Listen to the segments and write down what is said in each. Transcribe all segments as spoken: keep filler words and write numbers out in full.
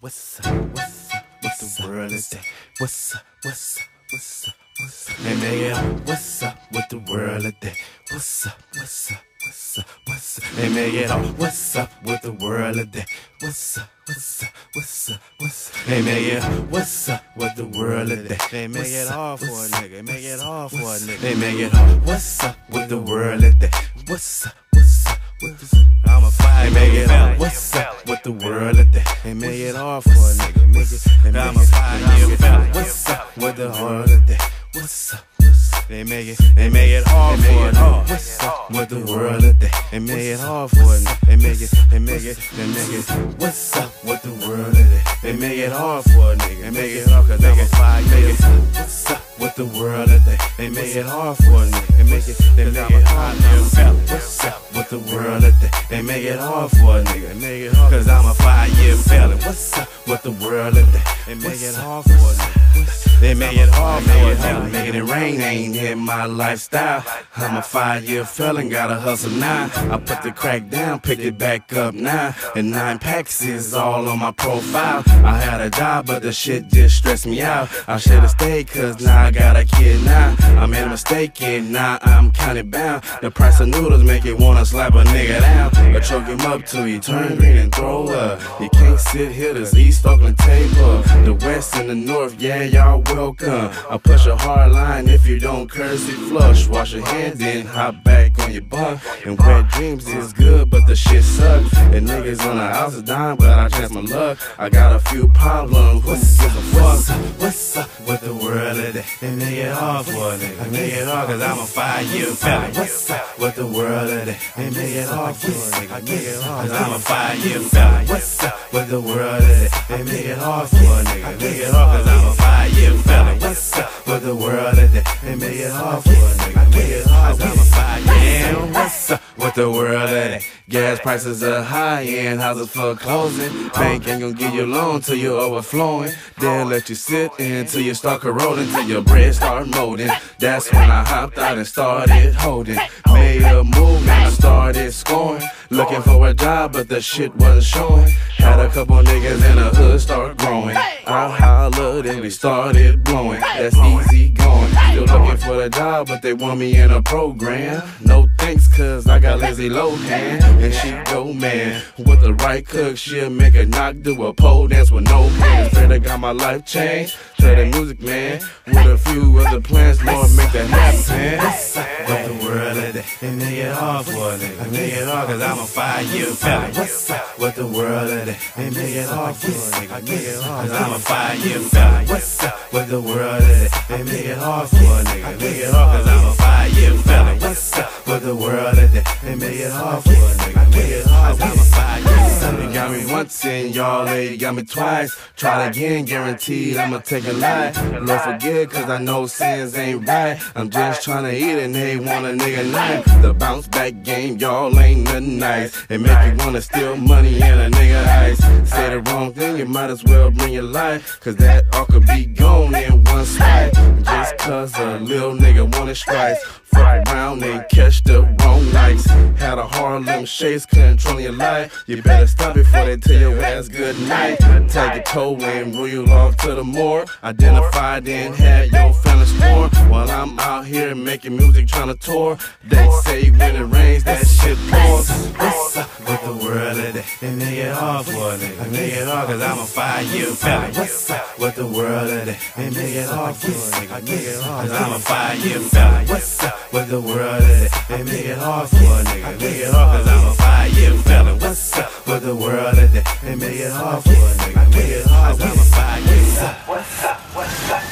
What's up, what's up, what the world is that? What's up, what's up, what's up, what's up? Hey man, yeah, what's up, what the world is that? What's up, what's up, what's up, what's up? Hey man, yeah, what's up, what the world is that? What's up, what's up, what's up, what's up? Hey man, yeah, what's up, what the world is that? They make it hard for a nigga, make it hard for a nigga. They make it hard. What's up, what the world is that? What's up, what's up, what's up? I'm a fire, make it hard. What's up, what the world is that? They make it hard for a nigga, make it. I'm a fire, what's up, what the world is that? What's up, what's up? They make it, they make it hard for a nigga. What's up, what the world is that? They make it hard for a nigga. They make it, they make it, they make it. What's up, what the world is that? They make it hard for a nigga. They make it hard 'cause I'm a fire, nigga. What's up, what the world is that? They make it hard for a nigga. They make it, they make it hard for a nigga. What's up, what the world is that? They make it hard for a nigga. They make it hard 'cause I'm a five-year felon. What's up, what the world is that? They make it hard for a nigga. They make it hard for a nigga. Making it rain ain't in my lifestyle. I'm a five-year felon, gotta hustle now. I put the crack down, pick it back up now. And nine packs is all on my profile. I had a job, but the shit just stressed me out. I should've stayed, cause now I got a kid now. I made a mistake and now I'm kinda bound. The price of noodles make you wanna slap a nigga down. Or choke him up till he turn green and throw up. You can't sit here, this East Oakland table. The West and the North, yeah, y'all welcome. I push a hard line if you don't curse it flush. Wash your hands, then hop back on your bunk. And wet dreams is good, but the shit sucks. And niggas on the house is dying, but I chance my luck. I got a few problems, who gives a fuck? What's up, what the world is that? They make it hard for a nigga. They make it hard 'cause I'm a five-year felon. What's up, what the world is that? They make it hard for a nigga. They make it hard 'cause I'm a five-year felon. What's up, what the world is that? They make it hard for a nigga. They make it hard 'cause I'm a five-year felon. What's up, what the world is that? They make it hard for a nigga. They make it hard 'cause I'm a five-year felon. What's up, What the world is that? Gas prices are high and houses foreclosing. Bank ain't gonna give you a loan till you're overflowing. They'll let you sit until you start corroding, till your bread start molding. That's when I hopped out and started holding. Made a move and I started scoring. Looking for a job but the shit wasn't showing. Had a couple niggas in the hood start growing. I hollered and we started blowing. That's easy going. Still looking for a job but they want me in a program. No thanks cause I got lazy Lohan. And she go man. With the right cook she'll make a knock do a pole dance with no hands. Better got my life changed to the music man. With a few other plans, Lord make that happen. What's up, what the world is that? They make it hard for a nigga. They make it hard 'cause I'm a five-year felon. What's up, what the world is that? They make it hard for a nigga. They make it hard 'cause I'm a five-year felon. What's up, what the world is that? They make it hard for a nigga. They make it hard 'cause I'm a five-year felon. What's up, what the world is that? They make it hard for a nigga. They make it hard 'cause I'm a five-year felon. You got me once and y'all lady got me twice. Try it again, guaranteed I'ma take a lie. Lord forgive 'cause I know sins ain't right. I'm just trying to eat and they want a nigga knife. The bounce back game, y'all ain't nothing nice. It make you wanna steal money and a nigga ice. Say the wrong thing, you might as well bring your life. 'Cause that all could be gone in one swipe. Just 'cause a little nigga wanted stripes. Fuck around and catch the wrong lights. Had a Harlem Shakes controlling your life. You better stop before they tell your ass good night. Tag your toe and roll you off to the morgue. Identify then have your family sworn. While I'm out here making music trying to tour. They say when it rains that shit pours. What's up, what the world is that? They make it hard for a nigga. They make it hard 'cause I'm a five-year felon. What's up, what the world is that? They make it hard for a nigga. They make it hard 'cause I'm a five-year felon. What's up, what the world is that? They make it hard for a nigga. They make it hard 'cause I'm a five-year felon. What's up, what the world is that? They make it hard for a nigga. They make it hard 'cause I'm a five-year felon. What's up, what's up,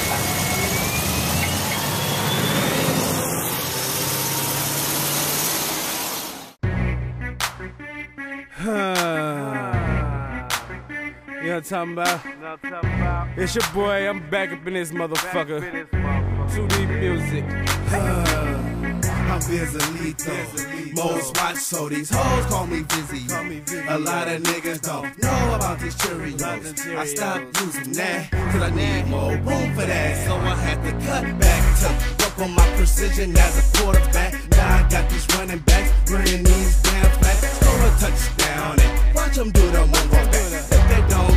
You know what I'm talking about? It's your boy, I'm back up in this motherfucker. two D music. I'm Vizzy, most watch, so these hoes call me Vizzy. A lot of niggas don't know about these Cheerios. I stopped using that, cause I need more room for that. So I had to cut back to work on my precision as a quarterback. Now I got these running backs, running these damn flat. Score a touchdown and watch them do the one go back. If they don't